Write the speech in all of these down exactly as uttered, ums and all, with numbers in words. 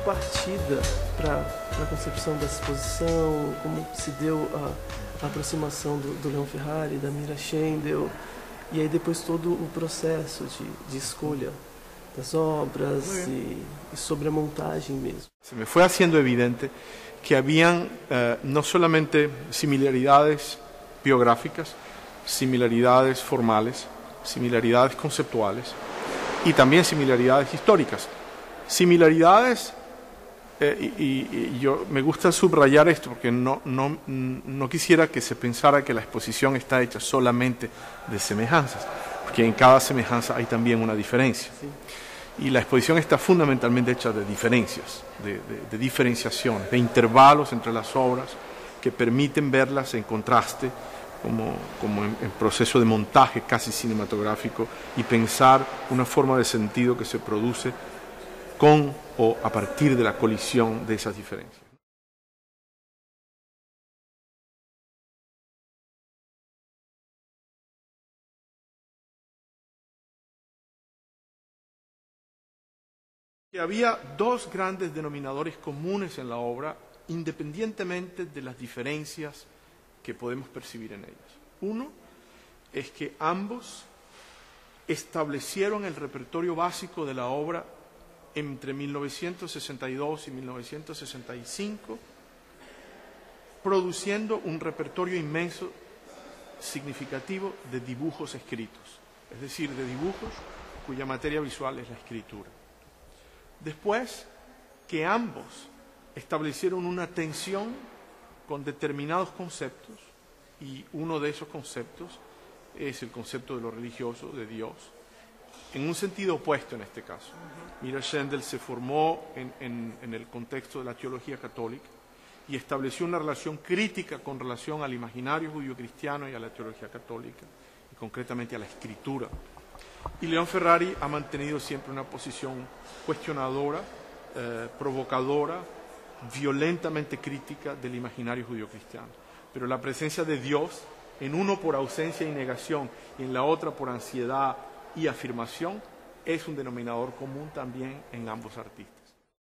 partida para a concepção da exposição, como se deu a, a aproximação do, do Leon Ferrari, da Mira Schendel, e aí depois todo o processo de, de escolha das obras y, y sobre montaje mesmo. Se me fue haciendo evidente que habían eh, no solamente similaridades biográficas, similaridades formales, similaridades conceptuales y también similaridades históricas. Similaridades, eh, y, y yo me gusta subrayar esto porque no, no, no quisiera que se pensara que la exposición está hecha solamente de semejanzas, porque en cada semejanza hay también una diferencia. Sí. Y la exposición está fundamentalmente hecha de diferencias, de, de, de diferenciaciones, de intervalos entre las obras que permiten verlas en contraste, como, como en, en proceso de montaje casi cinematográfico, y pensar una forma de sentido que se produce con o a partir de la colisión de esas diferencias. Que había dos grandes denominadores comunes en la obra, independientemente de las diferencias que podemos percibir en ellas. Uno es que ambos establecieron el repertorio básico de la obra entre mil novecientos sesenta y dos y mil novecientos sesenta y cinco, produciendo un repertorio inmenso, significativo, de dibujos escritos, es decir, de dibujos cuya materia visual es la escritura. Después, que ambos establecieron una tensión con determinados conceptos, y uno de esos conceptos es el concepto de lo religioso, de Dios, en un sentido opuesto en este caso. Uh-huh. Mira Schendel se formó en, en, en el contexto de la teología católica y estableció una relación crítica con relación al imaginario judío-cristiano y a la teología católica, y concretamente a la escritura. Y Leon Ferrari ha mantenido siempre una posición cuestionadora, eh, provocadora, violentamente crítica del imaginario judío-cristiano. Pero la presencia de Dios, en uno por ausencia y negación, y en la otra por ansiedad y afirmación, es un denominador común también en ambos artistas.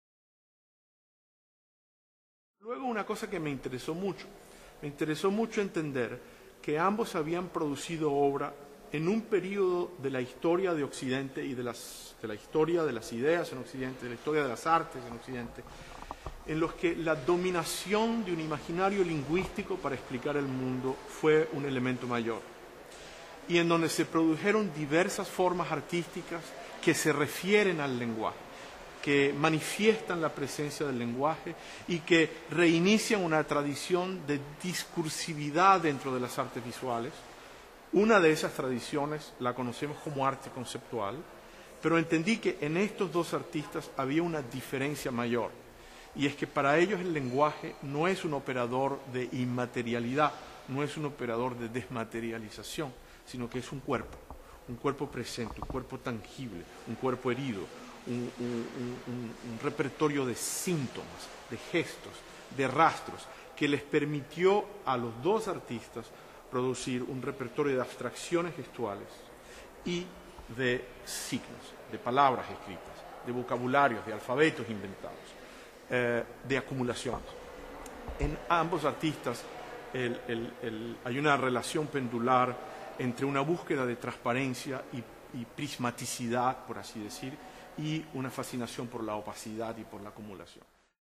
Luego, una cosa que me interesó mucho, me interesó mucho entender que ambos habían producido obra en un periodo de la historia de Occidente y de, las, de la historia de las ideas en Occidente, de la historia de las artes en Occidente, en los que la dominación de un imaginario lingüístico para explicar el mundo fue un elemento mayor, y en donde se produjeron diversas formas artísticas que se refieren al lenguaje, que manifiestan la presencia del lenguaje y que reinician una tradición de discursividad dentro de las artes visuales. Una de esas tradiciones la conocemos como arte conceptual, pero entendí que en estos dos artistas había una diferencia mayor, y es que para ellos el lenguaje no es un operador de inmaterialidad, no es un operador de desmaterialización, sino que es un cuerpo, un cuerpo presente, un cuerpo tangible, un cuerpo herido, un, un, un, un repertorio de síntomas, de gestos, de rastros, que les permitió a los dos artistas producir un repertorio de abstracciones gestuales y de signos, de palabras escritas, de vocabularios, de alfabetos inventados, eh, de acumulaciones. En ambos artistas el, el, el, hay una relación pendular entre una búsqueda de transparencia y, y prismaticidad, por así decir, y una fascinación por la opacidad y por la acumulación.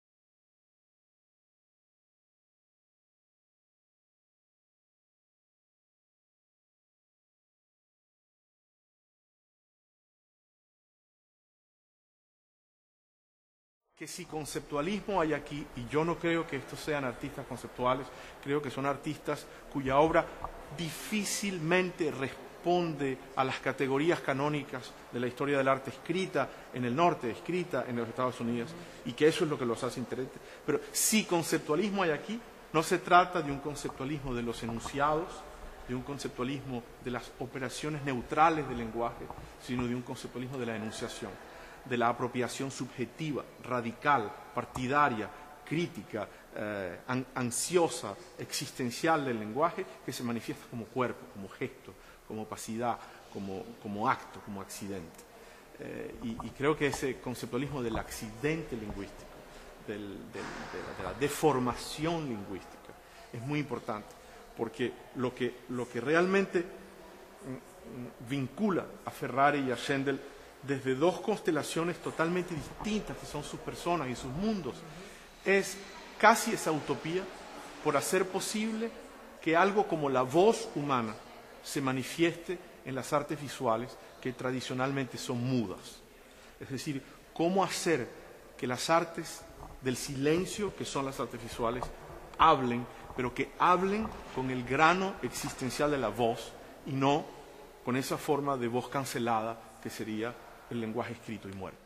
Que si conceptualismo hay aquí, y yo no creo que estos sean artistas conceptuales, creo que son artistas cuya obra difícilmente responde a las categorías canónicas de la historia del arte escrita en el norte, escrita en los Estados Unidos, y que eso es lo que los hace interesantes. Pero si conceptualismo hay aquí, no se trata de un conceptualismo de los enunciados, de un conceptualismo de las operaciones neutrales del lenguaje, sino de un conceptualismo de la enunciación, de la apropiación subjetiva, radical, partidaria, crítica, eh, an ansiosa, existencial del lenguaje, que se manifiesta como cuerpo, como gesto, como opacidad, como, como acto, como accidente. Eh, y, y creo que ese conceptualismo del accidente lingüístico, del, del, de, la, de la deformación lingüística, es muy importante, porque lo que, lo que realmente vincula a Ferrari y a Schendel desde dos constelaciones totalmente distintas, que son sus personas y sus mundos, es casi esa utopía por hacer posible que algo como la voz humana se manifieste en las artes visuales que tradicionalmente son mudas. Es decir, cómo hacer que las artes del silencio, que son las artes visuales, hablen, pero que hablen con el grano existencial de la voz y no con esa forma de voz cancelada que sería el lenguaje escrito y muerto.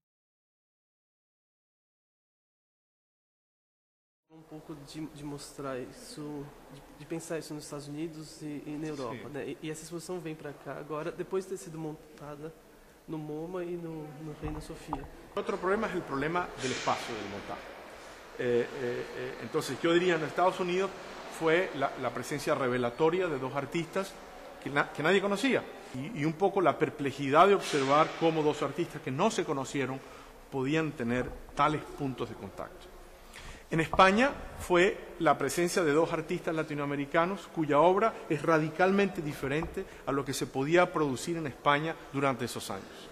Um pouco de, de mostrar isso, de, de pensar isso nos Estados Unidos e, e na Europa, né? E, e essa exposição vem para cá agora, depois de ter sido montada no MoMA e no, no Reina Sofía. Otro problema es el problema del espacio del montaje. Eh, eh, eh, entonces, yo diría en Estados Unidos fue la, la presencia revelatoria de dos artistas que, na, que nadie conocía y, y un poco la perplejidad de observar cómo dos artistas que no se conocieron podían tener tales puntos de contacto. En España fue la presencia de dos artistas latinoamericanos cuya obra es radicalmente diferente a lo que se podía producir en España durante esos años.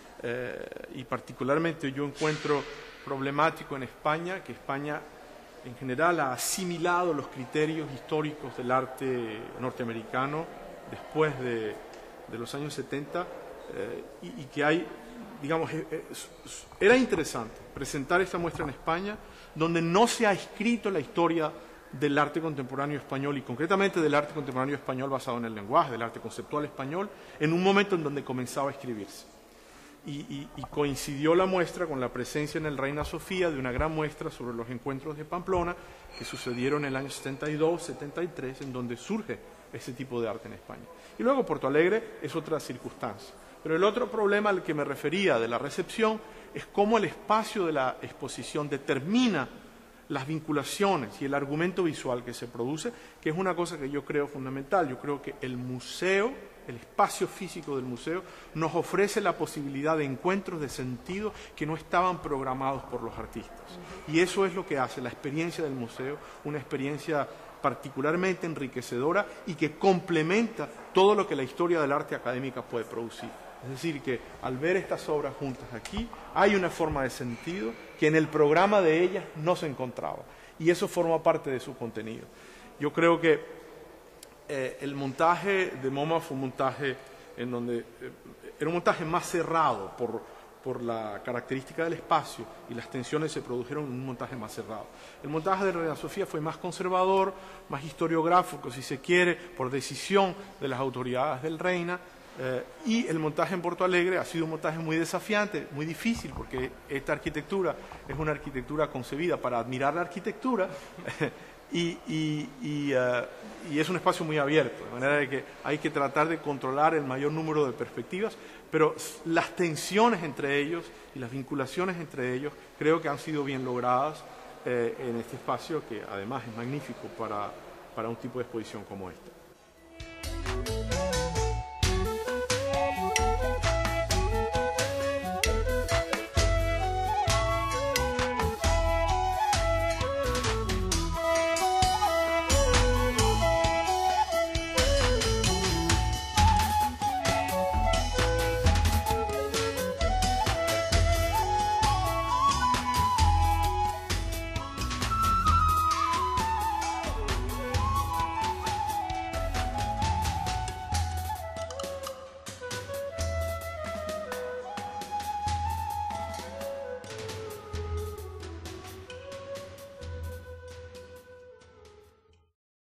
Eh, y particularmente yo encuentro problemático en España que España en general ha asimilado los criterios históricos del arte norteamericano después de, de los años setenta eh, y, y que hay, digamos, eh, eh, era interesante presentar esta muestra en España donde no se ha escrito la historia del arte contemporáneo español y concretamente del arte contemporáneo español basado en el lenguaje, del arte conceptual español, en un momento en donde comenzaba a escribirse. Y, y, y coincidió la muestra con la presencia en el Reina Sofía de una gran muestra sobre los encuentros de Pamplona que sucedieron en el año setenta y dos, setenta y tres, en donde surge ese tipo de arte en España. Y luego Porto Alegre es otra circunstancia. Pero el otro problema al que me refería de la recepción es cómo el espacio de la exposición determina las vinculaciones y el argumento visual que se produce, que es una cosa que yo creo fundamental. Yo creo que el museo, el espacio físico del museo, nos ofrece la posibilidad de encuentros de sentido que no estaban programados por los artistas. Y eso es lo que hace la experiencia del museo una experiencia particularmente enriquecedora y que complementa todo lo que la historia del arte académica puede producir. Es decir, que al ver estas obras juntas aquí, hay una forma de sentido que en el programa de ellas no se encontraba. Y eso forma parte de su contenido. Yo creo que eh, el montaje de MoMA fue un montaje en donde... Eh, era un montaje más cerrado por, por la característica del espacio y las tensiones se produjeron en un montaje más cerrado. El montaje de Reina Sofía fue más conservador, más historiográfico, si se quiere, por decisión de las autoridades del Reina. Eh, y el montaje en Porto Alegre ha sido un montaje muy desafiante, muy difícil, porque esta arquitectura es una arquitectura concebida para admirar la arquitectura y, y, y, uh, y es un espacio muy abierto, de manera de que hay que tratar de controlar el mayor número de perspectivas, pero las tensiones entre ellos y las vinculaciones entre ellos creo que han sido bien logradas eh, en este espacio que además es magnífico para, para un tipo de exposición como esta.